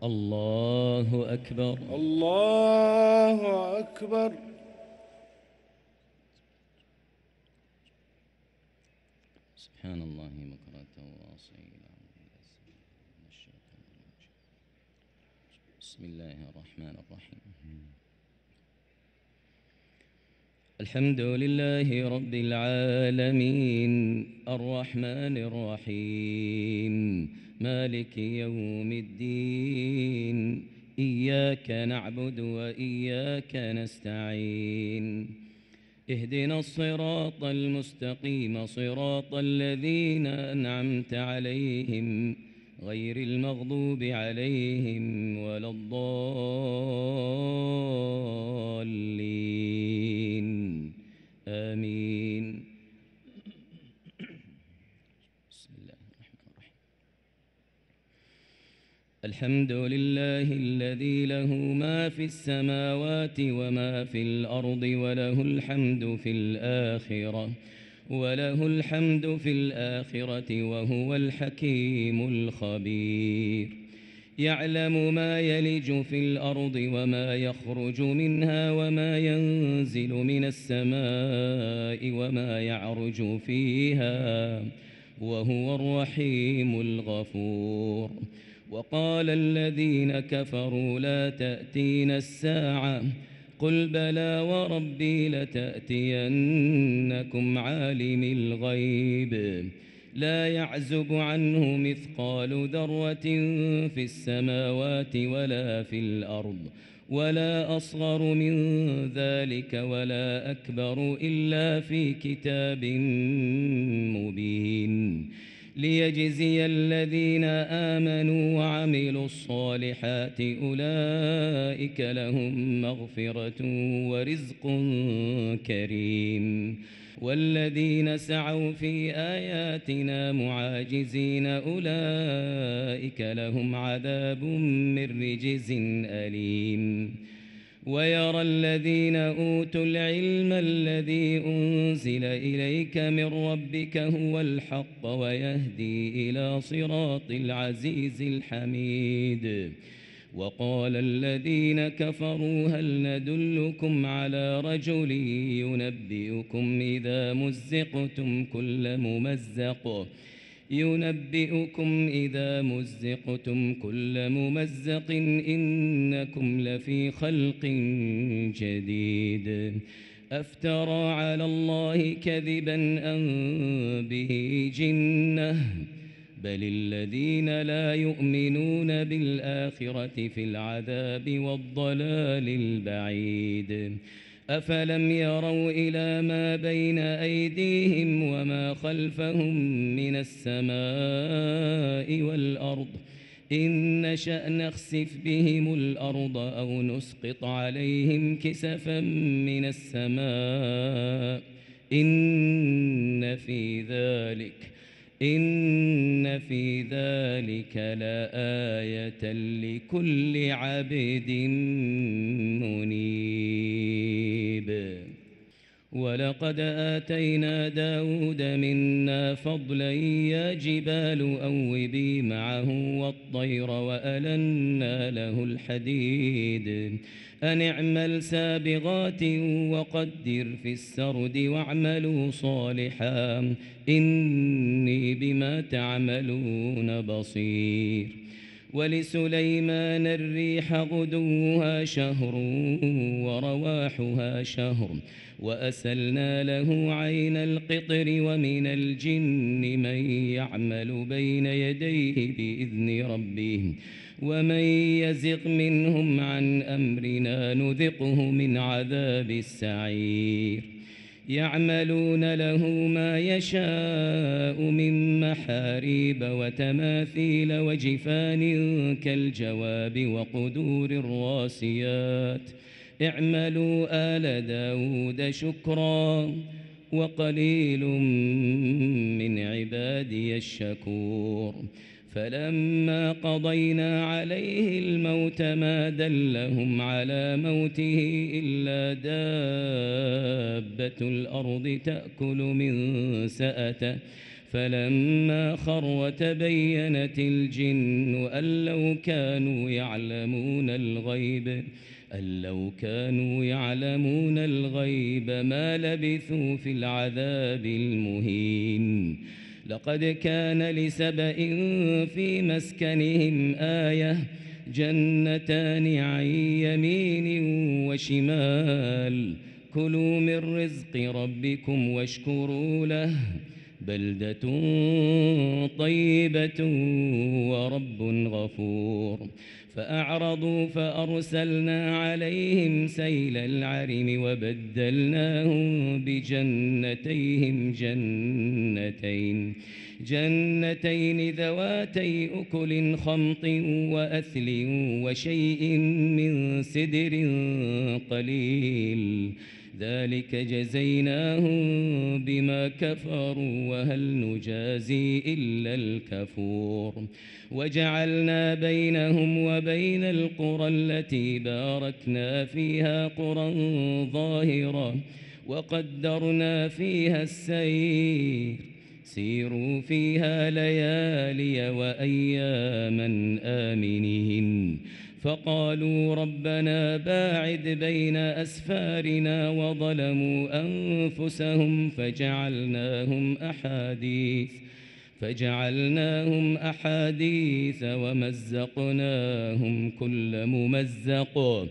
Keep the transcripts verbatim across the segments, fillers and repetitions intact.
الله أكبر. الله أكبر. سبحان الله بكرة وأصيلا. بسم الله الرحمن الرحيم. الحمد لله رب العالمين الرحمن الرحيم مالك يوم الدين إياك نعبد وإياك نستعين اهدنا الصراط المستقيم صراط الذين أنعمت عليهم غير المغضوب عليهم ولا الضالين آمين. بسم الله الرحمن الرحيم. الحمد لله الذي له ما في السماوات وما في الأرض وله الحمد في الآخرة وله الحمد في الآخرة وهو الحكيم الخبير. يعلم ما يلج في الأرض وما يخرج منها وما ينزل من السماء وما يعرج فيها وهو الرحيم الغفور. وقال الذين كفروا لا تأتينا الساعة قل بلى وربي لتأتينكم عالم الغيب لا يعزب عنه مثقال ذرة في السماوات ولا في الأرض ولا أصغر من ذلك ولا أكبر إلا في كتاب مبين ليجزي الذين آمنوا وعملوا الصالحات أولئك لهم مغفرة ورزق كريم. والذين سعوا في آياتنا معاجزين أولئك لهم عذاب من رجز أليم. ويرى الذين أوتوا العلم الذي أنزل إليك من ربك هو الحق ويهدي إلى صراط العزيز الحميد. وقال الذين كفروا هل ندلكم على رجل ينبئكم إذا مزقتم كل ممزق ينبئكم إذا مزقتم كل ممزق إنكم لفي خلق جديد. أفترى على الله كذبا أم به جنة بل الذين لا يؤمنون بالآخرة في العذاب والضلال البعيد. أفلم يروا إلى ما بين أيديهم وما خلفهم من السماء والأرض إن نشأ نخسف بهم الأرض أو نسقط عليهم كسفا من السماء إن في ذلك إن في ذلك لآية لكل عبد منيب. ولقد آتينا داود منا فضلا يا جبال أوبي معه والطير وألنا له الحديد أن اعمل سابغات وقدر في السرد واعملوا صالحا إني بما تعملون بصير. ولسليمان الريح غدوها شهر ورواحها شهر وأسلنا له عين القطر ومن الجن من يعمل بين يديه بإذن ربه ومن يزغ منهم عن أمرنا نذقه من عذاب السعير. يعملون له ما يشاء من محاريب وتماثيل وجفان كالجواب وقدور الراسيات اعملوا آل داود شكرا وقليل من عبادي الشكور. فلما قضينا عليه الموت ما دلهم على موته إلا دابة الأرض تأكل من سأته فلما خر وتبينت الجن أن لو كانوا يعلمون الغيب أن لو كانوا يعلمون الغيب ما لبثوا في العذاب المهين. لقد كان لسبإ في مسكنهم آية جنتان عن يمين وشمال كلوا من رزق ربكم واشكروا له بلدة طيبة ورب غفور. فأعرضوا فأرسلنا عليهم سيل العرم وبدلناهم بجنتيهم جنتين جنتين ذواتي أكل خمط وأثل وشيء من سدر قليل ذلك جزيناهم بما كفروا وهل نجازي إلا الكفور. وجعلنا بينهم وبين القرى التي باركنا فيها قرى ظاهرة وقدرنا فيها السير سيروا فيها ليالي وأياما آمنين. فقالوا ربنا باعد بين أسفارنا وظلموا أنفسهم فجعلناهم أحاديث فجعلناهم أحاديث ومزقناهم كل ممزق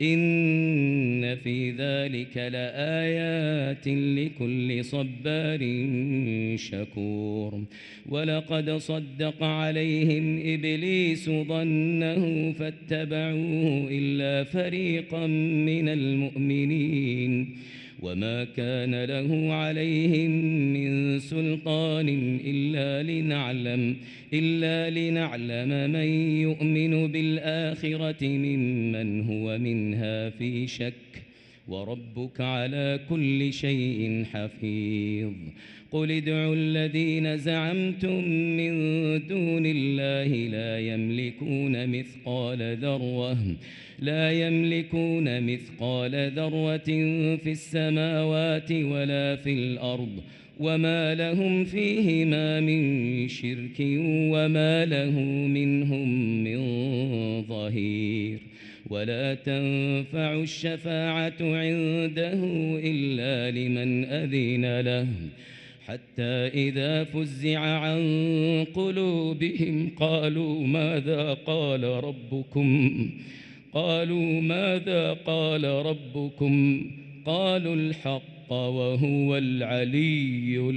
إن في ذلك لآيات لكل صبار شكور. ولقد صدق عليهم إبليس ظنه فاتبعوه إلا فريقا من المؤمنين وما كان له عليهم من سلطان إلا لنعلم إلا لنعلم من يؤمن بالآخرة ممن هو منها في شك وربك على كل شيء حفيظ. قل ادعوا الذين زعمتم من دون الله لا يملكون مثقال ذرة لا يملكون مثقال ذرة في السماوات ولا في الأرض وما لهم فيهما من شرك وما له منهم من ظهير. ولا تنفع الشفاعة عنده إلا لمن أذن له حتى إذا فزع عن قلوبهم قالوا ماذا قال ربكم قالوا ماذا قال ربكم قالوا الحق وهو العلي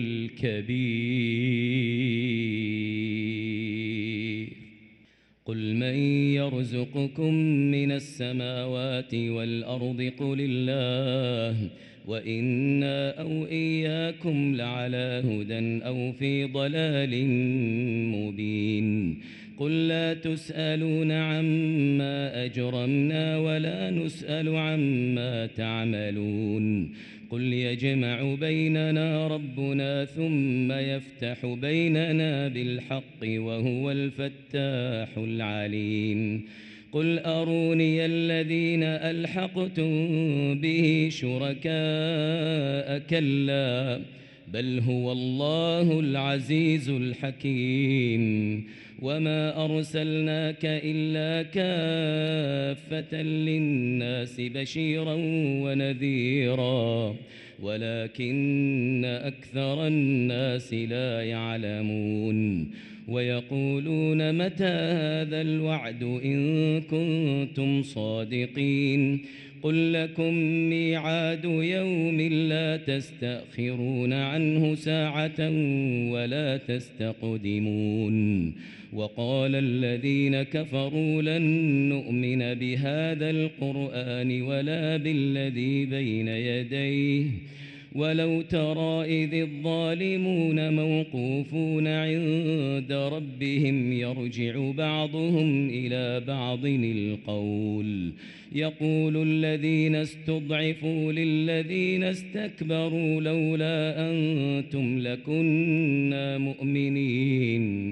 الكبير. قل من يرزقكم من السماوات والأرض قل الله وإنا أو إياكم لعلى هدى أو في ضلال مبين. قل لا تسألون عما أجرمنا ولا نسأل عما تعملون. قل يجمع بيننا ربنا ثم يفتح بيننا بالحق وهو الفتاح العليم. قل أروني الذين ألحقتم به شركاء كلا بل هو الله العزيز الحكيم. وما أرسلناك إلا كافة للناس بشيرا ونذيرا ولكن أكثر الناس لا يعلمون. ويقولون متى هذا الوعد إن كنتم صادقين قل لكم ميعاد يوم لا تستأخرون عنه ساعة ولا تستقدمون. وقال الذين كفروا لن نؤمن بهذا القرآن ولا بالذي بين يديه ولو ترى إذ الظالمون موقوفون عند ربهم يرجع بعضهم إلى بعض القول يقول الذين استضعفوا للذين استكبروا لولا أنتم لكنا مؤمنين.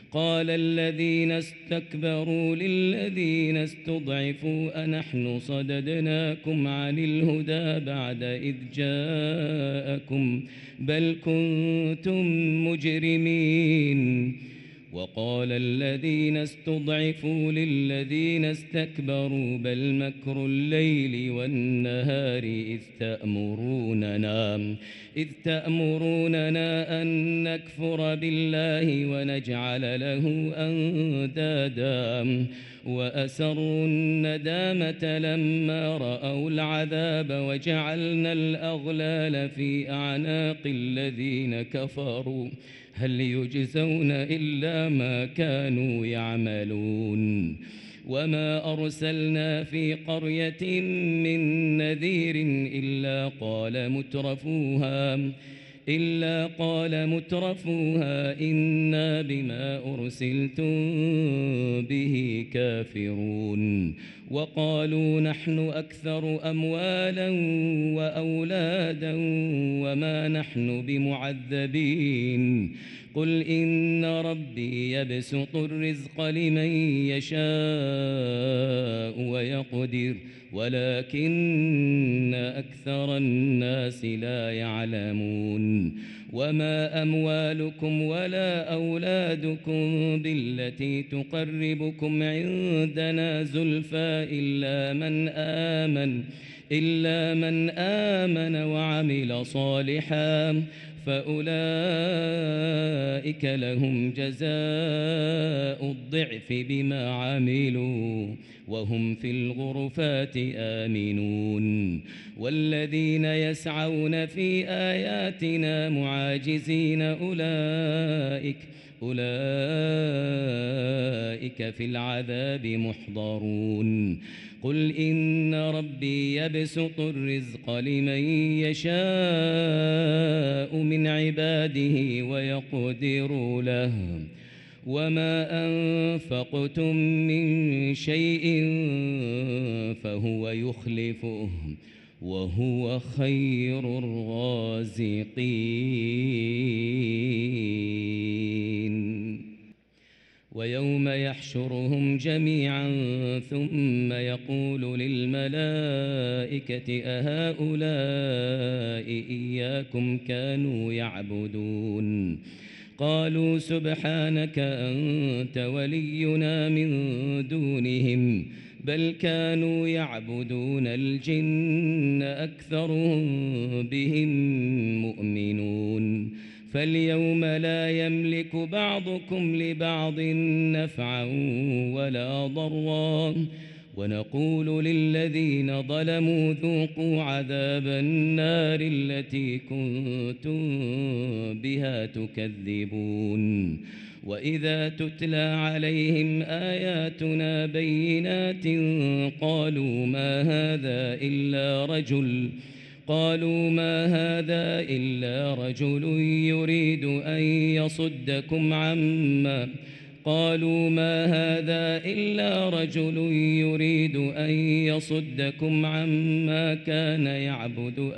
قال الذين استكبروا للذين استضعفوا أنحن صددناكم عن الهدى بعد إذ جاءكم بل كنتم مجرمين وقال الذين استضعفوا للذين استكبروا بل مكر الليل والنهار إذ تأمروننا إذ تأمروننا أن نكفر بالله ونجعل له أندادا وأسروا الندامة لما رأوا العذاب وجعلنا الأغلال في أعناق الذين كفروا هل يجزون إلا ما كانوا يعملون وما أرسلنا في قرية من نذير إلا قال مترفوها إلا قال مترفوها إنا بما أرسلتم به كافرون وقالوا نحن أكثر أموالا وأولادا وما نحن بمعذبين قل إن ربي يبسط الرزق لمن يشاء ويقدر ولكن أكثر الناس لا يعلمون وما أموالكم ولا أولادكم بالتي تقربكم عندنا زلفى إلا من آمن إلا من آمن وعمل صالحا فأولئك لهم جزاء الضعف بما عملوا وهم في الغرفات آمنون والذين يسعون في آياتنا معاجزين أولئك أولئك في العذاب محضرون قل إن ربي يبسط الرزق لمن يشاء من عباده ويقدر له وما أنفقتم من شيء فهو يخلفه وهو خير الرازقين ويوم يحشرهم جميعا ثم يقول للملائكة أهؤلاء إياكم كانوا يعبدون قالوا سبحانك أنت ولينا من دونهم بل كانوا يعبدون الجن أكثرهم بهم مؤمنون فاليوم لا يملك بعضكم لبعض نفعا ولا ضرا ونقول للذين ظلموا ذوقوا عذاب النار التي كنتم بها تكذبون وإذا تتلى عليهم آياتنا بينات قالوا ما هذا إلا رجل قالوا ما هذا إلا رجل يريد أن يصدكم عما قالوا ما هذا إلا رجل يريد أن يصدكم عما كان يعبد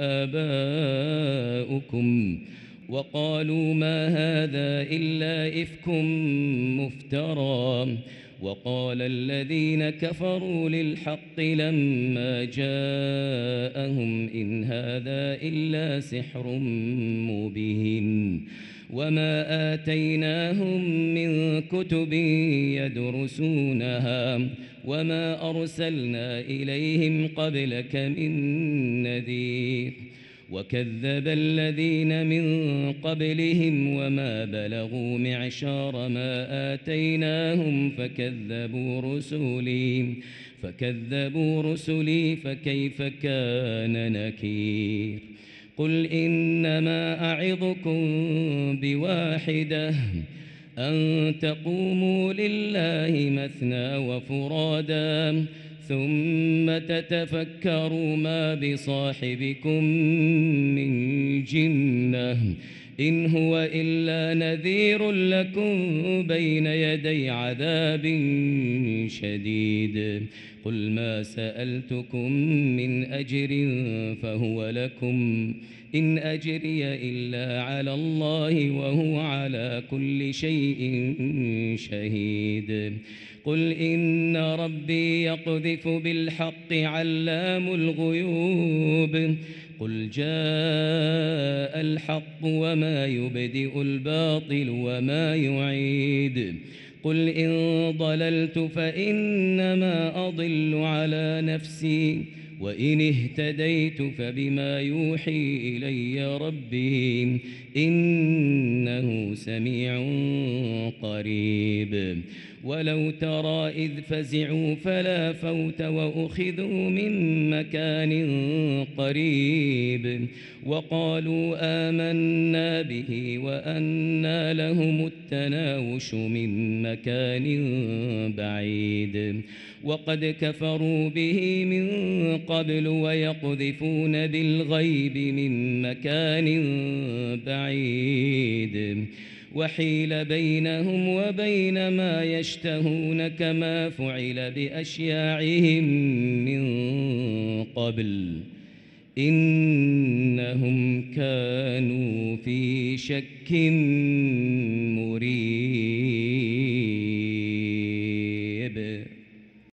آباؤكم وقالوا ما هذا إلا إفك مفترى وقال الذين كفروا للحق لما جاءهم إن هذا إلا سحر مبين وما آتيناهم من كتب يدرسونها وما أرسلنا إليهم قبلك من نذير وكذب الذين من قبلهم وما بلغوا معشار ما آتيناهم فكذبوا رسلي فكذبوا رسلي فكيف كان نكير قل إنما أعظكم بواحدة أن تقوموا لله مثنى وفرادا ثم تتفكروا ما بصاحبكم من جنة إن هو إلا نذير لكم بين يدي عذاب شديد قل ما سألتكم من أجر فهو لكم إن أجري إلا على الله وهو على كل شيء شهيد قل إن ربي يقذف بالحق علام الغيوب قل جاء الحق وما يبدئ الباطل وما يعيد قل إن ضللت فإنما أضل على نفسي وإن اهتديت فبما يوحي إلي ربي إنه سميع قريب ولو ترى إذ فزعوا فلا فوت وأخذوا من مكان قريب وقالوا آمنا به وأنى لهم التناوش من مكان بعيد وقد كفروا به من قبل ويقذفون بالغيب من مكان بعيد وحيل بينهم وبين ما يشتهون كما فعل بأشياعهم من قبل إنهم كانوا في شك